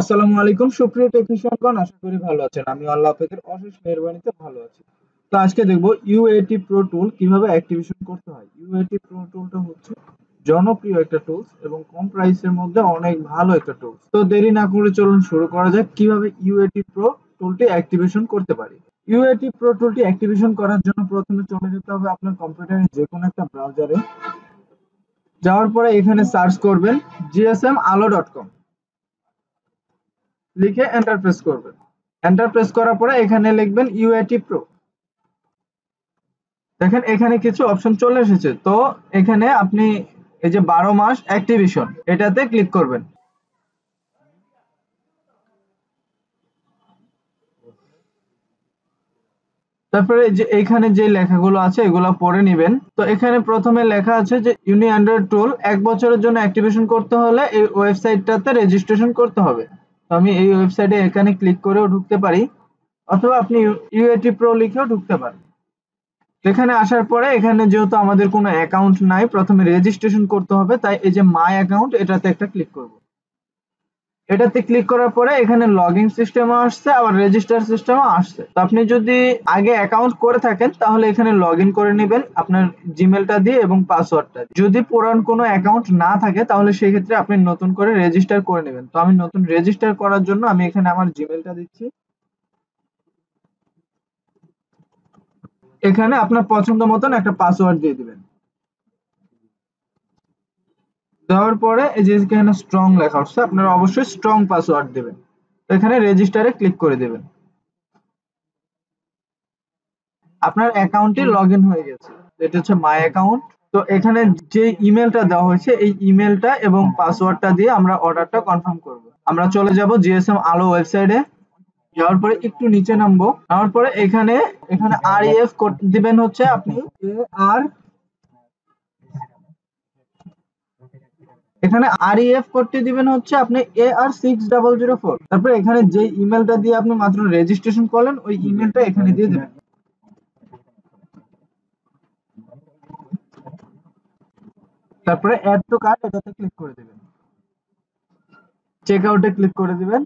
আসসালামু আলাইকুম সুপ্রিয় টেকনিশিয়ানগণ, আশা করি ভালো আছেন। আমি আল্লাহ পাকের অশেষ মেহেরবানিতে ভালো আছি। তো আজকে দেখব ইউএটি প্রো টুল কিভাবে অ্যাক্টিভেশন করতে হয়। ইউএটি প্রো টুলটা হচ্ছে জনপ্রিয় একটা টুলস এবং কম প্রাইসের মধ্যে অনেক ভালো একটা টুলস। তো দেরি না করে চলুন শুরু করা যাক কিভাবে ইউএটি প্রো টুলটি অ্যাক্টিভেশন করতে পারি। ইউএটি প্রো টুলটি অ্যাক্টিভেশন করার জন্য প্রথমে চলে যেতে হবে আপনার কম্পিউটারের যে কোনো একটা ব্রাউজারে। যাওয়ার পরে এখানে সার্চ করবেন gsmalo.com লিখে এন্টার প্রেস করবেন। এন্টার প্রেস করার পরে এখানে লিখবেন ইউএটি প্রো। দেখেন এখানে কিছু অপশন চলে এসেছে। তো এখানে আপনি এই যে 12 মাস অ্যাক্টিভেশন এটাতে ক্লিক করবেন। তারপরে যে এখানে যে লেখাগুলো আছে এগুলো পড়ে নেবেন। তো এখানে প্রথমে লেখা আছে যে ইউনি অ্যান্ড্রয়েড টুল 1 বছরের জন্য অ্যাক্টিভেশন করতে হলে এই ওয়েবসাইটটাতে রেজিস্ট্রেশন করতে হবে। তো আমি এই ওয়েবসাইটে এখানে ক্লিক করেও ঢুকতে পারি, অথবা আপনি ইউএটি প্রো লিখেও ঢুকতে পারেন। এখানে আসার পরে এখানে যেহেতু আমাদের কোনো অ্যাকাউন্ট নাই, প্রথমে রেজিস্ট্রেশন করতে হবে, তাই এই যে মাই অ্যাকাউন্ট এটাতে একটা ক্লিক করব। এটাতে ক্লিক করার পরে এখানে লগইন সিস্টেমও আসছে, আবার রেজিস্টার সিস্টেমও আসছে। তো আপনি যদি আগে অ্যাকাউন্ট করে থাকেন তাহলে এখানে লগইন করে নেবেন আপনার জিমেলটা দিয়ে এবং পাসওয়ার্ডটা দিয়ে। যদি পুরান কোনো অ্যাকাউন্ট না থাকে তাহলে সেই ক্ষেত্রে আপনি নতুন করে রেজিস্টার করে নেবেন। তো আমি নতুন রেজিস্টার করার জন্য আমি এখানে আমার জিমেলটা দিচ্ছি। এখানে আপনার পছন্দ মতন একটা পাসওয়ার্ড দিয়ে দিবেন। দেওয়ার পরে এই যে এখানে স্ট্রং লেখা হচ্ছে, আপনারা অবশ্যই স্ট্রং পাসওয়ার্ড দিবেন। তো এখানে রেজিস্টারে ক্লিক করে দিবেন। আপনার অ্যাকাউন্টটি লগইন হয়ে গেছে। এটা হচ্ছে মাই অ্যাকাউন্ট। তো এখানে যে ইমেলটা দেওয়া হয়েছে এই ইমেলটা এবং পাসওয়ার্ডটা দিয়ে আমরা অর্ডারটা কনফার্ম করব। আমরা চলে যাব জিএসএম আলো ওয়েবসাইটে। যাওয়ার পরে একটু নিচে নামবো, নামার পরে এখানে এখানে আরইএফ কোড দিবেন হচ্ছে আপনি আর এখানে আরইএফ কোডটি দিবেন হচ্ছে আপনি AR6004। তারপরে এখানে যে ইমেলটা দিয়ে আপনি মাত্র রেজিস্ট্রেশন করলেন ওই ইমেলটা এখানে দিয়ে দিবেন। তারপরে অ্যাড টু কার্ট এটাতে ক্লিক করে দিবেন। চেক আউটে ক্লিক করে দিবেন।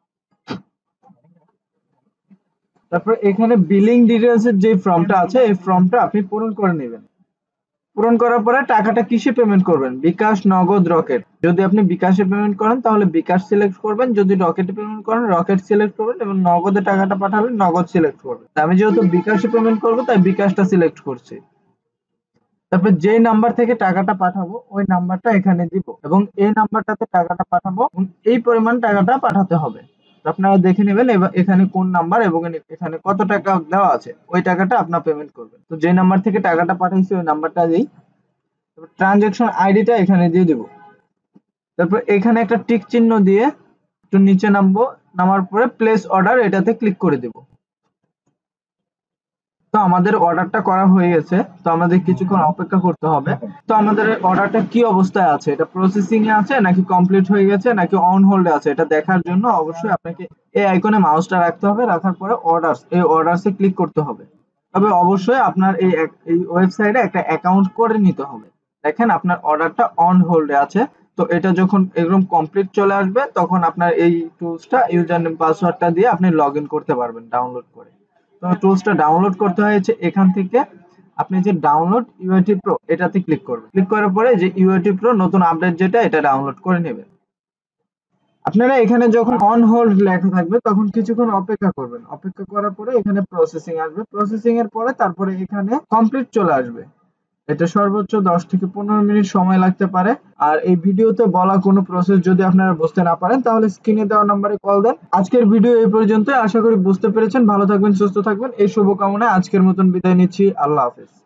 তারপরে এখানে বিলিং ডিটেইলস এর যে ফর্মটা আছে এই ফর্মটা আপনি পূরণ করে নেবেন। পূরণ করার পরে টাকাটা কিসে পেমেন্ট করবেন, বিকাশ, নগদ, রকেট। যদি আপনি বিকাশে পেমেন্ট করেন তাহলে বিকাশ সিলেক্ট করবেন, যদি রকেটে পেমেন্ট করেন রকেট সিলেক্ট করবেন, এবং নগদে টাকাটা পাঠালে নগদ সিলেক্ট করবেন। আমি যেহেতু বিকাশে পেমেন্ট করব তাই বিকাশটা সিলেক্ট করছি। তারপর যেই নাম্বার থেকে টাকাটা পাঠাবো ওই নাম্বারটা এখানে দিব, এবং এই নাম্বারটাতে টাকাটা পাঠাবো, এই পরিমাণ টাকাটা পাঠাতে হবে। তো আপনারা দেখে নেবেন এখানে কোন নাম্বার এবং এখানে কত টাকা দেওয়া আছে, ওই টাকাটা আপনার পেমেন্ট করবেন। তো যে নাম্বার থেকে টাকাটা পাঠাইছি ওই নাম্বারটা দিই। ট্রানজাকশন আইডিটা এখানে দিয়ে দেব। তারপর এখানে একটা টিক চিহ্ন দিয়ে একটু নিচে নামবো, নামার পরে প্লেস অর্ডার এটাতে ক্লিক করে দেব। তো আমাদের অর্ডারটা করা হয়ে গেছে। তো আমাদের কিছুক্ষণ অপেক্ষা করতে হবে। তো আমাদের অর্ডারটা কি অবস্থায় আছে, এটা প্রসেসিং এ আছে নাকি কমপ্লিট হয়ে গেছে নাকি অন হোল্ডে আছে, এটা দেখার জন্য অবশ্যই আপনাকে এই আইকনে মাউসটা রাখতে হবে। রাখার পরে অর্ডারস, এই অর্ডারসে ক্লিক করতে হবে। তবে অবশ্যই আপনার এই ওয়েবসাইটে একটা অ্যাকাউন্ট করে নিতে হবে। দেখেন আপনার অর্ডারটা অন হোল্ডে আছে। তো এটা যখন একদম কমপ্লিট চলে আসবে তখন আপনার এই টুলসটা ইউজার নেম পাসওয়ার্ডটা দিয়ে আপনি লগইন করতে পারবেন ডাউনলোড করে। তো টুলসটা ডাউনলোড করতে হয়েছে, এখান থেকে আপনি যে ডাউনলোড ইউএটি প্রো এটাতে ক্লিক করবেন। ক্লিক করার পরে যে ইউএটি প্রো নতুন আপডেট যেটা এটা ডাউনলোড করে নেবেন। আপনারা এখানে যখন অন হোল্ড লেখা থাকবে তখন কিছুক্ষণ অপেক্ষা করবেন। অপেক্ষা করার পরে এখানে প্রসেসিং আসবে। প্রসেসিং এর পরে তারপরে এখানে কমপ্লিট চলে আসবে। এটা সর্বোচ্চ 10 থেকে 15 মিনিট সময় লাগতে পারে। আর এই ভিডিওতে বলা কোনো প্রসেস যদি আপনারা বুঝতে না পারেন তাহলে স্ক্রিনে দেওয়া নম্বরে কল দেন। আজকের ভিডিও এই পর্যন্ত। আশা করি বুঝতে পেরেছেন। ভালো থাকবেন, সুস্থ থাকবেন এই শুভকামনায় আজকের মতন বিদায় নিচ্ছি। আল্লাহ হাফেজ।